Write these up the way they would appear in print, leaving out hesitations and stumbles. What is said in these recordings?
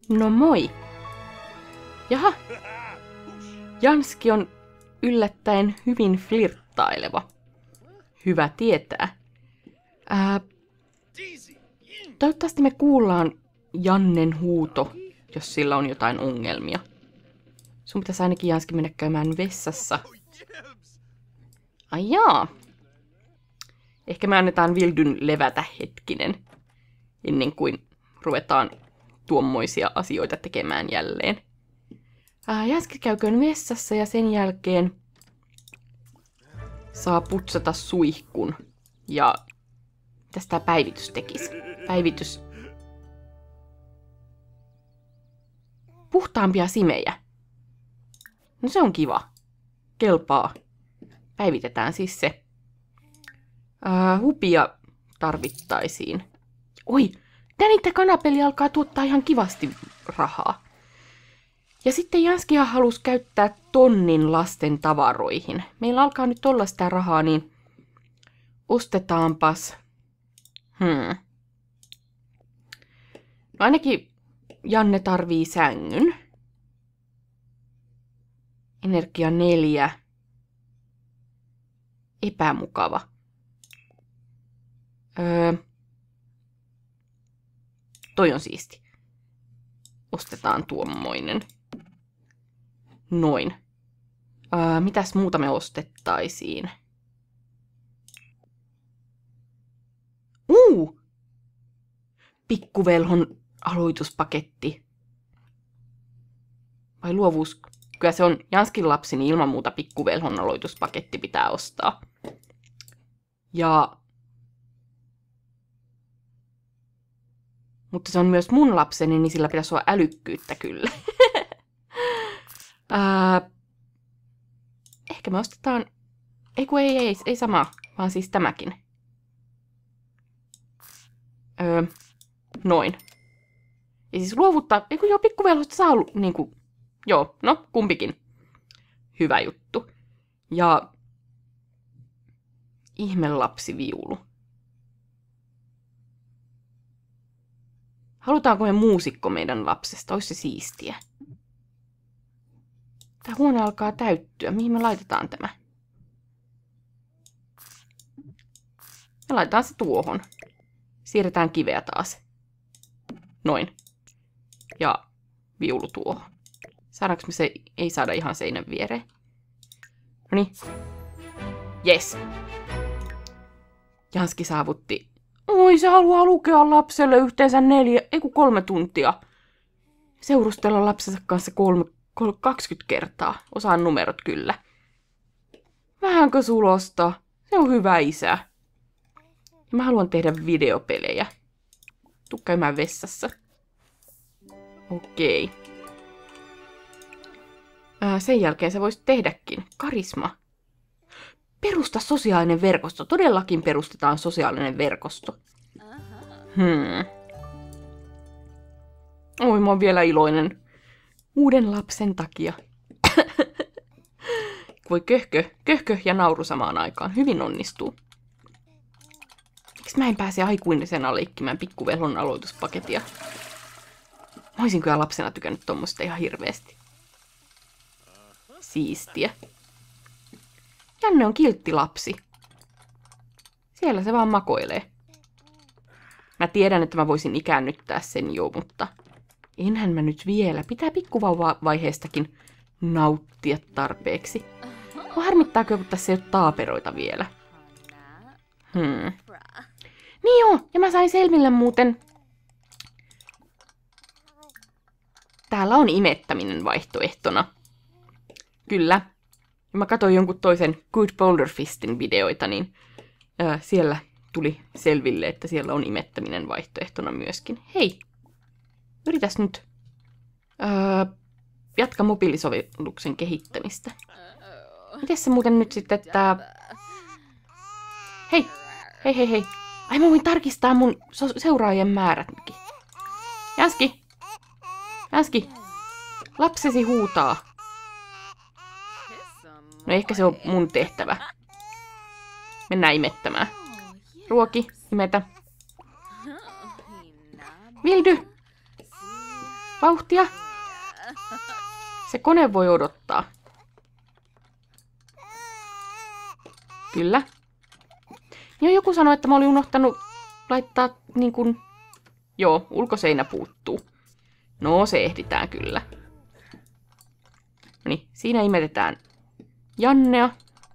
No moi. Jaha. Janski on yllättäen hyvin flirttaileva. Hyvä tietää. Toivottavasti me kuullaan Jannen huuto, jos sillä on jotain ongelmia. Sun pitäisi ainakin Janski mennä käymään vessassa. Ai jaa. Ehkä me annetaan Vildyn levätä hetkinen, ennen kuin ruvetaan tuommoisia asioita tekemään jälleen. Janski käyköön vessassa ja sen jälkeen saa putsata suihkun. Ja mitäs tää päivitys tekisi? Päivitys. Puhtaampia simejä. No se on kiva. Kelpaa. Päivitetään siis se. Hupia tarvittaisiin. Oi, Danita kanapeli alkaa tuottaa ihan kivasti rahaa. Ja sitten Janskia halusi käyttää tonnin lasten tavaroihin. Meillä alkaa nyt olla sitä rahaa, niin ostetaanpas. No ainakin Janne tarvii sängyn. Energia 4. Epämukava. Toi on siisti. Ostetaan tuommoinen. Noin. Mitäs muuta me ostettaisiin? Pikkuvelhon aloituspaketti. Vai luovuus? Kyllä se on Janskin lapsi, niin ilman muuta pikkuvelhon aloituspaketti pitää ostaa. Mutta se on myös mun lapseni, niin sillä pitäisi olla älykkyyttä kyllä. Ehkä me ostetaan. Ei sama, vaan siis tämäkin. Noin. Ja siis luovuttaa. Pikkuvelhosta saa niinku. Joo, no kumpikin. Hyvä juttu. Ja ihmelapsiviulu. Halutaanko me muusikko meidän lapsesta? Olisi se siistiä. Tämä huone alkaa täyttyä. Mihin me laitetaan tämä? Me laitetaan se tuohon. Siirretään kiveä taas. Noin. Ja viulu tuohon. Saadaanko me se? Ei saada ihan seinän viereen. Noniin. Yes. Janski saavutti. Oi, se haluaa lukea lapselle yhteensä 3 tuntia. Seurustella lapsensa kanssa 20 kertaa. Osaan numerot kyllä. Vähänkö sulosta? Se on hyvä isä. Ja mä haluan tehdä videopelejä. Tuu käymään vessassa. Okei. Sen jälkeen sä voisit tehdäkin. Karisma. Perusta sosiaalinen verkosto. Todellakin perustetaan sosiaalinen verkosto. Oi, mä oon vielä iloinen. Uuden lapsen takia. Voi köhkö ja nauru samaan aikaan. Hyvin onnistuu. Miksi mä en pääse aikuisena leikkimään pikkuvelhon aloituspaketia? Mä olisin kyllä lapsena tykännyt tommoista ihan hirveästi. Siistiä. Janne on kiltti lapsi. Siellä se vaan makoilee. Mä tiedän, että mä voisin ikäännyttää sen jo, mutta enhän mä nyt vielä. Pitää pikkuvauvavaiheestakin nauttia tarpeeksi. Mua harmittaa, kun tässä ei ole taaperoita vielä. Niin joo, ja mä sain selville muuten. Täällä on imettäminen vaihtoehtona. Kyllä. Ja mä katsoin jonkun toisen Good Boulder Fistin videoita, niin siellä tuli selville, että siellä on imettäminen vaihtoehtona myöskin. Hei, yritäs nyt jatka mobiilisovelluksen kehittämistä. Mites se muuten nyt sitten, että Hei. Ai mä voin tarkistaa mun seuraajien määrätkin. Janski. Lapsesi huutaa. No ehkä se on mun tehtävä. Mennään imettämään. Ruoki, imetä. Vildy! Vauhtia. Se kone voi odottaa. Kyllä. Ja joku sanoi, että mä olin unohtanut laittaa niin kuin... Joo, ulkoseinä puuttuu. No, se ehditään kyllä. Noniin, siinä imetetään Jannea.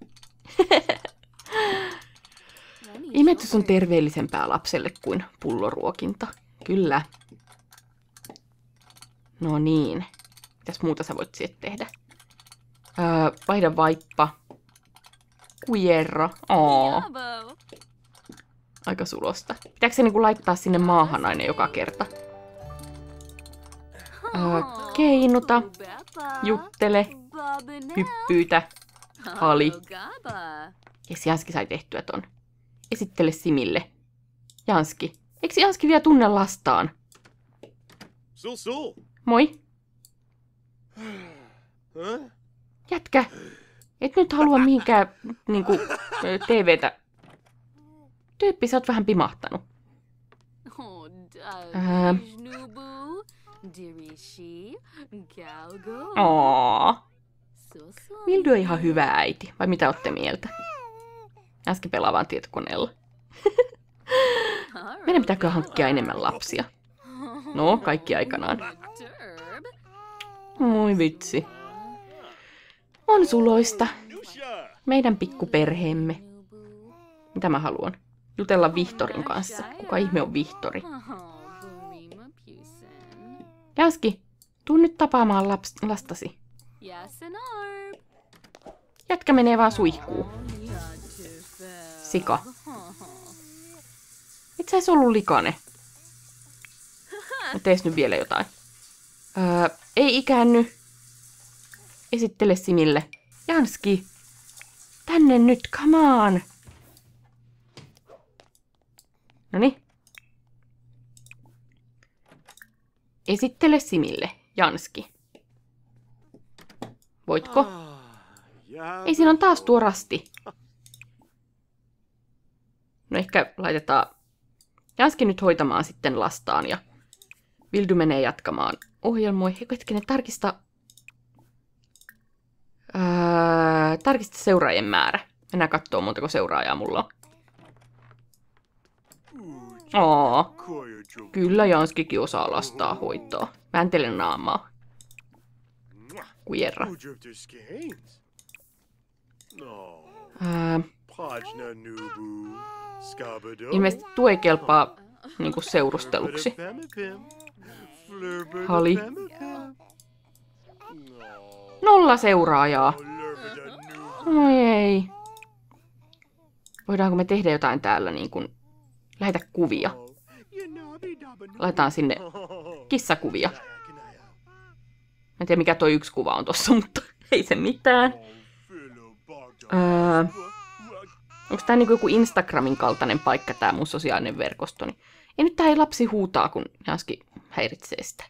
Imetys on terveellisempää lapselle kuin pulloruokinta. Kyllä. No niin. Mitäs muuta sä voit siihen tehdä? Vaihda vaippa. Kujero. Aika sulosta. Pitääkö se niinku laittaa sinne maahan aina joka kerta? Keinuta. Juttele. Hyppyytä. Hali. Jes, Janski sai tehtyä ton. Esittele Simille. Janski. Eikö Janski vielä tunne lastaan? Moi. Jätkä. Et nyt halua mihinkään niinku TVtä. Tyyppi, sä oot vähän pimahtanut. Vildy on ihan hyvä äiti. Vai mitä ootte mieltä? Äsken pelaa vaan tietokoneella. Meidän pitääkö hankkia enemmän lapsia? No, kaikki aikanaan. Moi vitsi. On suloista. Meidän pikkuperheemme. Mitä mä haluan? Jutella Vihtorin kanssa. Kuka ihme on Vihtori? Janski, tuu nyt tapaamaan lastasi. Jätkä menee vaan suihkuu. Sika. Et sä ees ollut likane. No tees nyt vielä jotain. Ei ikäänny. Esittele Simille. Janski. Tänne nyt, come on. Noniin. Esittele Simille, Janski. Voitko? Ei, siinä on taas tuo rasti. No ehkä laitetaan Janski nyt hoitamaan sitten lastaan ja Vildy menee jatkamaan ohjelmoi. Hetkinen, tarkista seuraajien määrä. Mennään kattoo montako seuraajaa mulla on. Kyllä Janskikin osaa lastaa hoitaa. Vääntele naamaa. Kujerra. Ilmeisesti tuo ei kelpaa niinku seurusteluksi. Hali. 0 seuraajaa. Oi ei. Voidaanko me tehdä jotain täällä niin kuin... Lähetä kuvia. Laitetaan sinne kissakuvia. Mä en tiedä mikä toi yksi kuva on tossa, mutta ei se mitään. Onko tää niinku joku Instagramin kaltainen paikka tää mun sosiaalinen verkostoni? Ei nyt tää ei lapsi huutaa, kun Janski häiritsee sitä.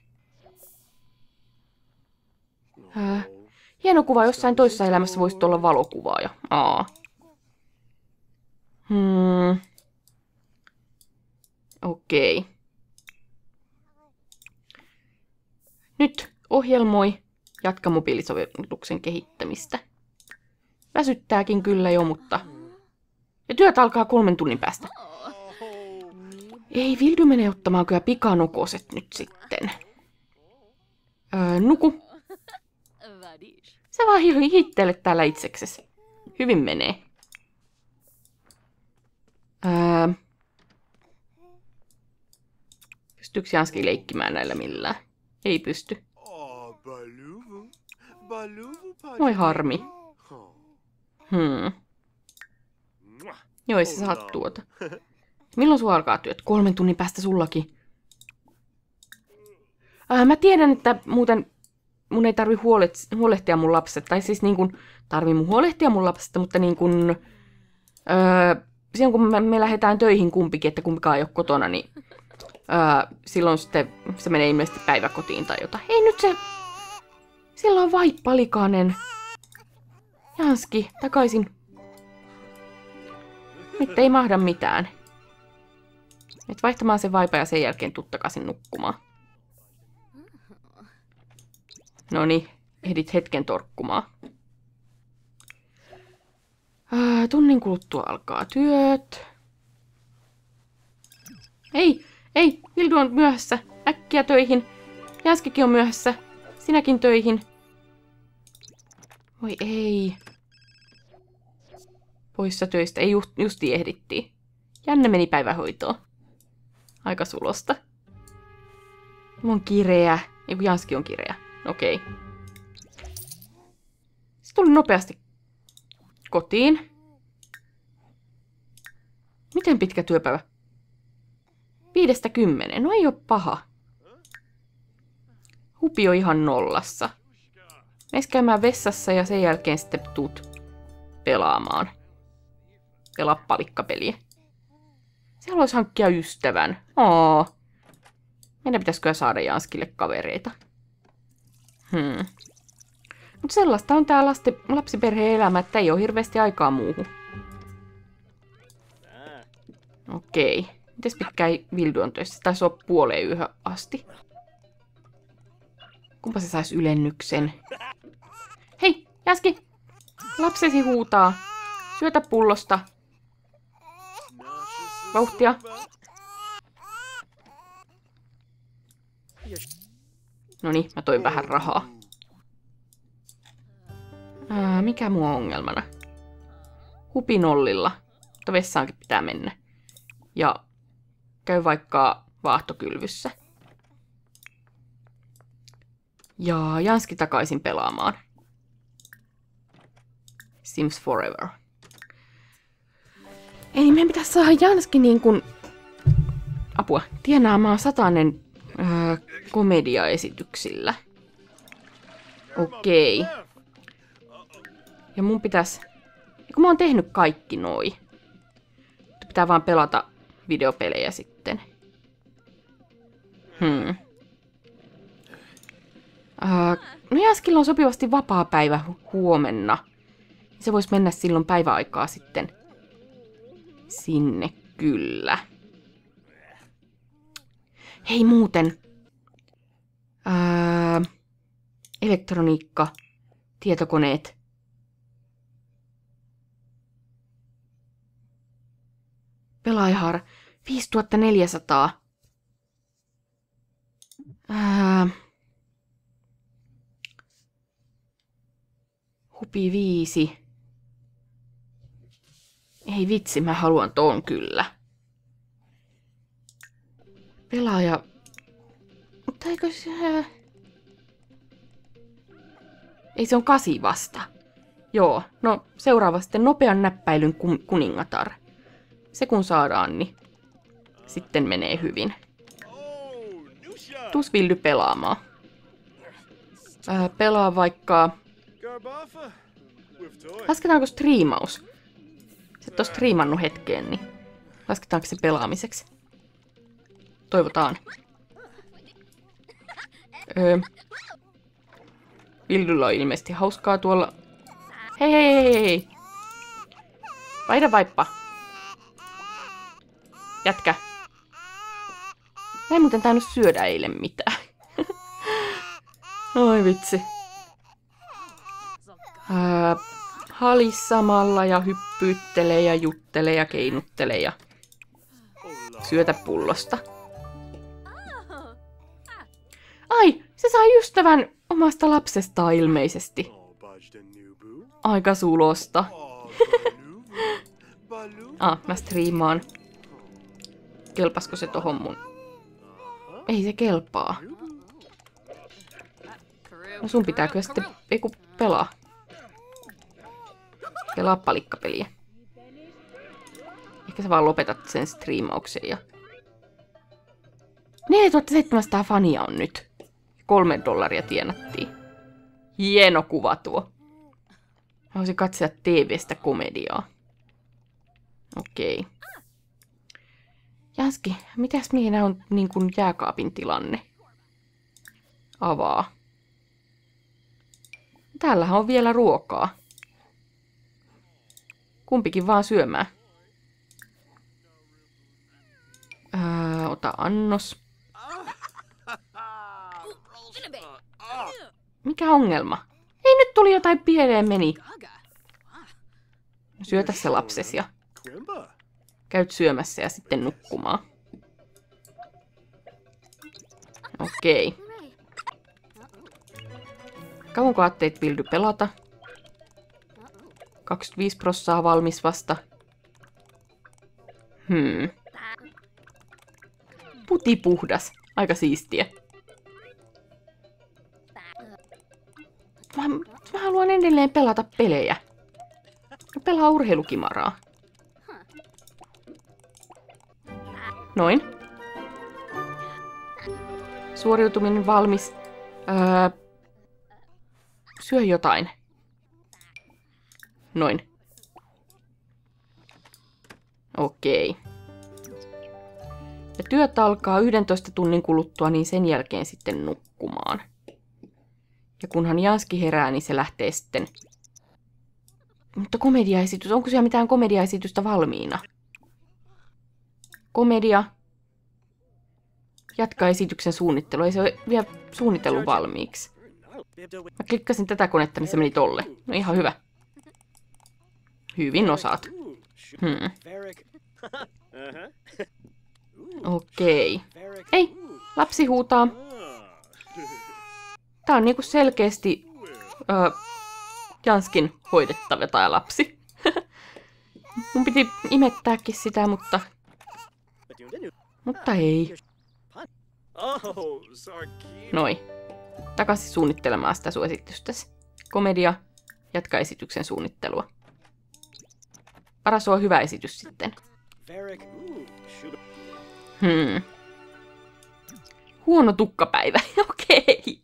Hieno kuva, jossain toisessa elämässä voisi olla valokuvaaja. Okei. Nyt ohjelmoi. Jatka mobiilisovelluksen kehittämistä. Väsyttääkin kyllä jo, mutta... Ja työt alkaa 3 tunnin päästä. Ei, Vildy menee ottamaan kyllä pikanukoset nyt sitten. Nuku. Sä vaan hittelet täällä itseksesi. Hyvin menee. Pystyykö Janski leikkimään näillä millään? Ei pysty. Voi harmi. Joo, ei sä saat tuota. Milloin sun alkaa työt? 3 tunnin päästä sullakin. Mä tiedän, että muuten mun ei tarvi huolehtia mun lapsesta. Tai siis niin kuin, tarvii mun huolehtia mun lapsesta, mutta niin kuin... silloin kun me lähdetään töihin kumpikin, että kumpikaan ei ole kotona, niin... silloin sitten se menee ilmeisesti päiväkotiin tai jotain. Ei nyt se... Sillä on vaippa likainen. Janski, takaisin. Nyt ei mahda mitään. Nyt vaihtamaan se vaipa ja sen jälkeen tuu takaisin nukkumaan. Noniin, ehdit hetken torkkumaan. Tunnin kuluttua alkaa työt. Ei, Vildu on myöhässä. Äkkiä töihin. Janskikin on myöhässä. Sinäkin töihin. Voi ei. Poissa töistä. Ei justi ehdittiin. Janne meni päivähoitoon. Aika sulosta. Mä oon kireä. Ei kun Janski on kireä. Okei. Se tuli nopeasti kotiin. Miten pitkä työpäivä? 5–10. No ei oo paha. Hupi on ihan nollassa. Meis käymään vessassa ja sen jälkeen sitten tuut pelaamaan. Pelaa palikkapeliä. Se haluaisi hankkia ystävän. Meidän pitäisikö saada Janskille kavereita. Mutta sellaista on tää lapsiperheen elämä, että ei ole hirveästi aikaa muuhun. Okei. Mites pitkään Vildu on töissä? Taisi olla puoleen yhden asti. Kumpa se sais ylennyksen? Hei, Janski! Lapsesi huutaa. Syötä pullosta. Vauhtia. Noniin, mä toin vähän rahaa. Mikä muu on ongelmana? Hupi nollilla. Mutta vessaankin pitää mennä. Ja käy vaikka vaahtokylvyssä. Ja Janski takaisin pelaamaan. Sims Forever. Eli meidän pitäisi saada Janski niin kuin tienaamaan 100 komediaesityksillä. Okei. Ja mun pitäisi... Kun mä oon tehnyt kaikki noi. Pitää vaan pelata videopelejä sitten. No Janskilla on sopivasti vapaa päivä huomenna. Se voisi mennä silloin päiväaikaa sitten sinne kyllä. Hei muuten. Elektroniikka, tietokoneet. Pelaajahaara. 5400. Hupi 5. Ei vitsi, mä haluan ton kyllä. Pelaaja... Mutta eikö se... Ei se on 8 vasta. Joo, no seuraava sitten nopean näppäilyn kuningatar. Se kun saadaan, niin sitten menee hyvin. Tuus Vildy pelaamaan. Pelaa vaikka... Lasketaanko striimaus? Se et oo striimannut hetkeen, niin lasketaanko se pelaamiseksi? Toivotaan. Vildyllä on ilmeisesti hauskaa tuolla. Hei! Vaihda vaippa. Jätkä. Mä en muuten tainnut syödä eilen mitään. Oi vitsi. Halis samalla ja hyppyyttelee ja juttelee ja keinuttelee ja syötä pullosta. Ai, se sai ystävän omasta lapsestaan ilmeisesti. Aika sulosta. Mä striimaan. Kelpasko se tohon mun? Ei se kelpaa. No sun pitääkö sitten pelaa? Pelaa palikkapeliä. Ehkä sä vaan lopetat sen striimauksen ja... 4700 fania on nyt. $3 tienattiin. Hieno kuva tuo. Haluaisin katsoa TV:stä komediaa. Okei. Janski, mitäs mihin on niin kuin jääkaapin tilanne? Avaa. Täällähän on vielä ruokaa. Kumpikin vaan syömään. Ota annos. Mikä ongelma? Ei, nyt tuli jotain pieleen meni. Syötä se lapsesi ja käyt syömässä ja sitten nukkumaan. Okei. Kauanko aatteet Vildy pelata? 25% valmis vasta. Puti puhdas. Aika siistiä. Mä haluan edelleen pelata pelejä. Pelaa urheilukimaraa. Noin. Suoriutuminen valmis. Syö jotain. Noin. Okei. Ja työt alkaa 11 tunnin kuluttua, niin sen jälkeen sitten nukkumaan. Ja kunhan Janski herää, niin se lähtee sitten. Mutta komediaesitys, onko siellä mitään komediaesitystä valmiina? Komedia. Jatka esityksen suunnittelu. Ei se ole vielä suunnitellut valmiiksi. Mä klikkasin tätä konetta, niin se meni tolle. No ihan hyvä. Hyvin osaat. Okei. Ei, lapsi huutaa. Tää on niinku selkeästi Janskin hoidettava tää lapsi. Mun piti imettääkin sitä, mutta ei. Noi. Takaisin suunnittelemaan sitä sun esitystäsi. Komedia. Jatka esityksen suunnittelua. Paras on hyvä esitys sitten. Huono tukkapäivä. Okei.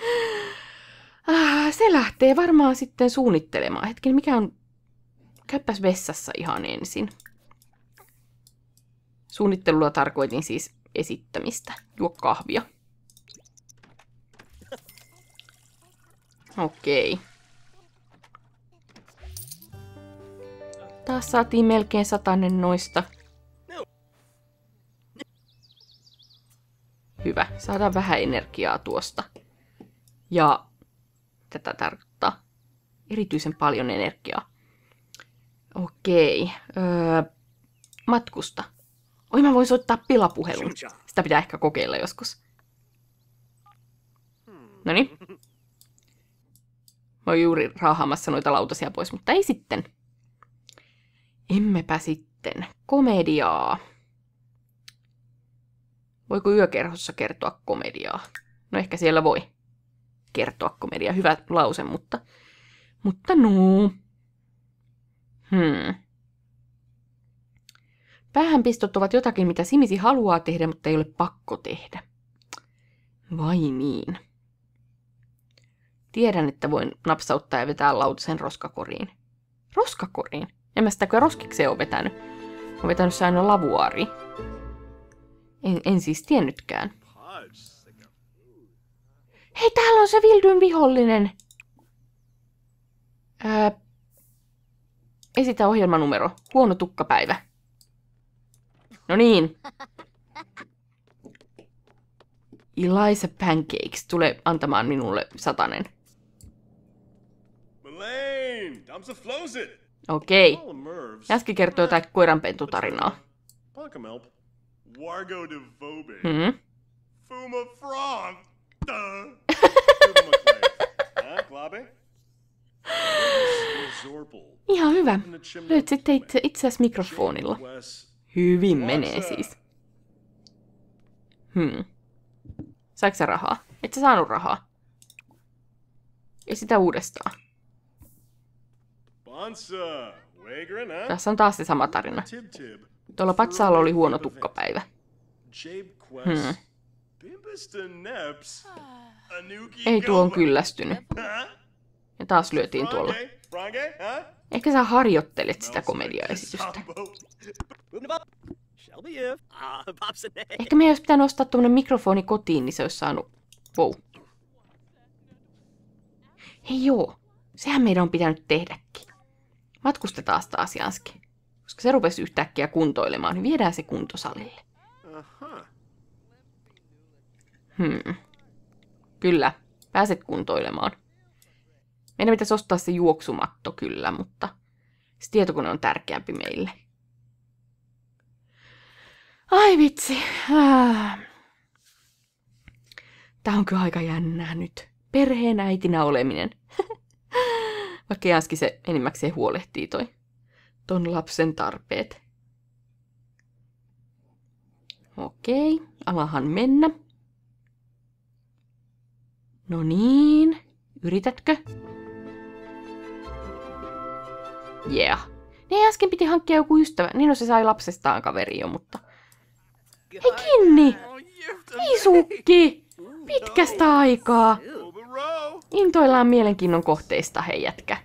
Se lähtee varmaan sitten suunnittelemaan. Hetken, mikä on... Käypäs vessassa ihan ensin. Suunnittelulla tarkoitin siis esittämistä. Juo kahvia. Okei. Taas saatiin melkein 100 noista. Hyvä. Saadaan vähän energiaa tuosta. Ja tätä tarkoittaa erityisen paljon energiaa. Okei. Matkusta. Oi, mä voin soittaa pilapuhelun. Sitä pitää ehkä kokeilla joskus. Noniin. Mä oon juuri raahaamassa noita lautasia pois, mutta ei sitten. Emmepä sitten. Komediaa. Voiko yökerhossa kertoa komediaa? No ehkä siellä voi kertoa komediaa. Hyvä lause, mutta no. Päähänpistot ovat jotakin, mitä Simisi haluaa tehdä, mutta ei ole pakko tehdä. Vai niin? Tiedän, että voin napsauttaa ja vetää lautasen roskakoriin. Roskakoriin? En mä sitä kyllä roskikseen ole vetänyt. Olen vetänyt se aina lavuaariin. En siis tiennytkään. Hei, täällä on se Vildyn vihollinen! Esitä ohjelmanumero. Huono tukkapäivä. No niin. Eliza Pancakes tulee antamaan minulle 100. Okei. Jaski kertoo jotain koiranpentutarinaa. Ihan hyvä. Löyt sitten itseäsi mikrofonilla. Hyvin menee siis. Saiko sä rahaa? Et sä saanut rahaa? Ja sitä uudestaan. Tässä on taas se sama tarina. Tuolla patsaalla oli huono tukkapäivä. Ei tuo on kyllästynyt. Ja taas lyötiin tuolla. Ehkä sä harjoittelet sitä komediaesitystä. Ehkä meidän olisi pitänyt ostaa tuommoinen mikrofoni kotiin, niin se olisi saanut... Wow. Hei joo, sehän meidän on pitänyt tehdäkin. Matkustetaan taas Janski. Koska se rupesi yhtäkkiä kuntoilemaan, niin viedään se kuntosalille. Kyllä. Pääset kuntoilemaan. Meidän pitäisi ostaa se juoksumatto kyllä, mutta se tietokone on tärkeämpi meille. Ai vitsi. Tää on kyllä aika jännää nyt. Perheen äitinä oleminen. Vaikka Janski se enimmäkseen huolehtii ton lapsen tarpeet. Okei, alahan mennä. No niin, yritätkö? Yeah. Niin äsken piti hankkia joku ystävä. Niin no se sai lapsestaan kaveri jo, mutta... Hei Kinni! Isukki! Pitkästä aikaa! Intoillaan mielenkiinnon kohteista, hei jätkä.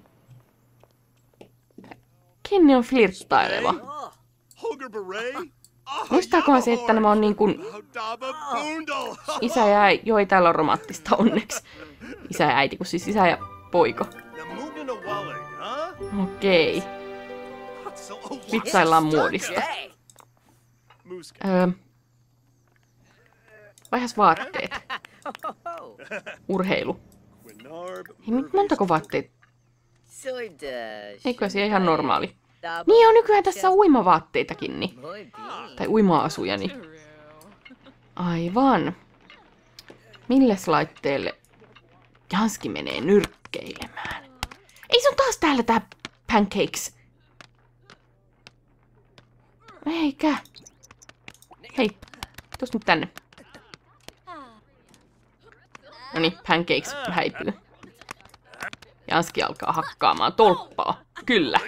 Kinni on flirttaileva. Muistaakohan se, että nämä on niin kuin isä ja äiti. Joo, ei täällä ole romanttista onneksi. Isä ja äiti, kun siis isä ja poiko. Okei. Vitsaillaan muodista. Vaihas vaatteet. Urheilu. Hei, montako vaatteet? Eikö se ihan normaali? Niin on nykyään tässä uimavaatteitakin, niin. Tai uima-asuja, niin. Aivan. Milles laitteelle Janski menee nyrkkeilemään? Ei se on taas täällä tää Pancakes. Eikä. Hei, tuus nyt tänne. Noniin, Pancakes häipyy. Janski alkaa hakkaamaan tolppaa. Kyllä.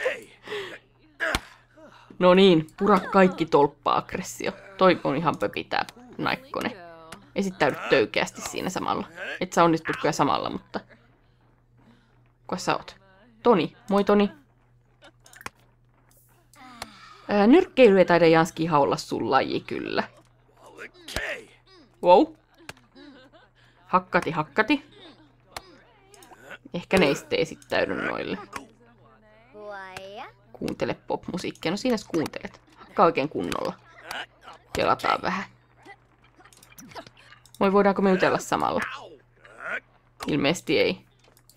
No niin, pura kaikki tolppa-aggressio. Toi on ihan pöpi tää naikkone. Esittäydy töykeästi siinä samalla. Et sä onnistut kyllä samalla, mutta... Kuka sä oot? Toni. Moi Toni. Nyrkkeily ei taida Janski ihan olla sun laji kyllä. Wow. Hakkati, hakkati. Ehkä ne ei sitten esittäydy noille. Kuuntele pop-musiikkia. No siinä kuuntelet. Hakkaa oikein kunnolla. Kelataan vähän. Moi, voidaanko me jutella samalla? Ilmeisesti ei.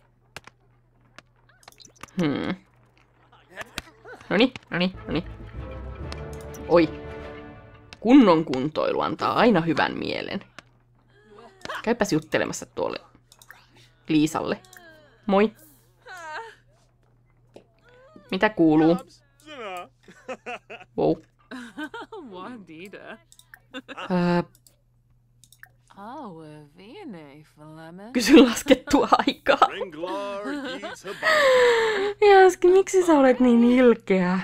Noni, noni, noni. Oi. Kunnon kuntoilu antaa aina hyvän mielen. Käypäs juttelemassa tuolle Liisalle. Moi. Mitä kuuluu? Wow. Kysy laskettua aikaa. Janski, miksi sä olet niin ilkeä?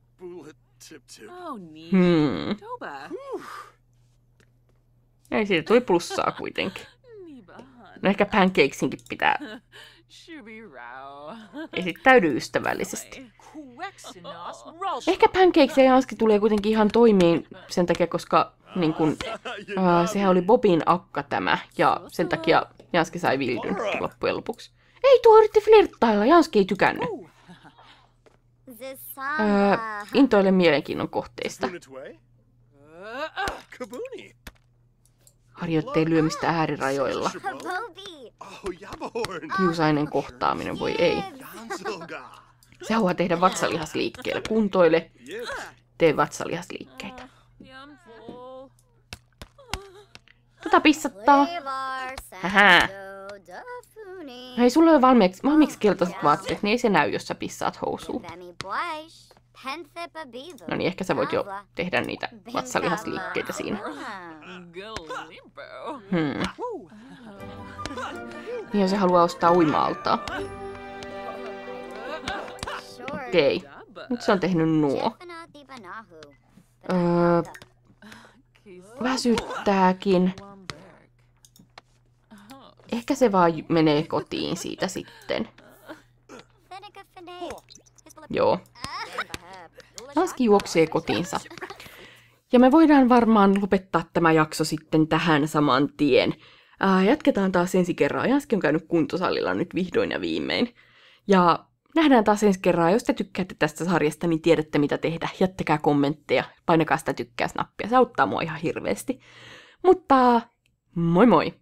Ei siitä tuli plussaa kuitenkin. No ehkä Pancakesinkin pitää esittäydy ystävällisesti. Ehkä Pancakes ja Janski tulee kuitenkin ihan toimiin sen takia, koska niin kun, sehän oli Bobin akka tämä. Ja sen takia Janski sai vildyn loppujen lopuksi. Ei, tuo yritti flirttailla. Janski ei tykännyt. Intoile mielenkiinnon kohteista. Harjoittei lyömistä äärirajoilla. Kiusainen kohtaaminen, voi ei. Se haluaa tehdä vatsalihasliikkeellä. Kuntoile. Tee vatsalihasliikkeitä. Pissattaa. Hähää. Hei, sulla on valmiiksi keltaiset vaatteet, niin ei se näy, jos sä pissaat housuun. No niin, ehkä sä voit jo tehdä niitä vatsalihasliikkeitä siinä. Niin, jos se haluaa ostaa uima-altaa. Okei. Nyt se on tehnyt nuo. Väsyttääkin. Ehkä se vaan menee kotiin siitä sitten. Joo. Janski juoksee kotiinsa. Ja me voidaan varmaan lopettaa tämä jakso sitten tähän saman tien. Jatketaan taas ensi kerran. Janski on käynyt kuntosalilla nyt vihdoin ja viimein. Ja nähdään taas ensi kerran. Jos te tykkäätte tästä sarjasta, niin tiedätte mitä tehdä. Jättäkää kommentteja. Painakaa sitä tykkäys-nappia. Se auttaa mua ihan hirveästi. Mutta moi moi!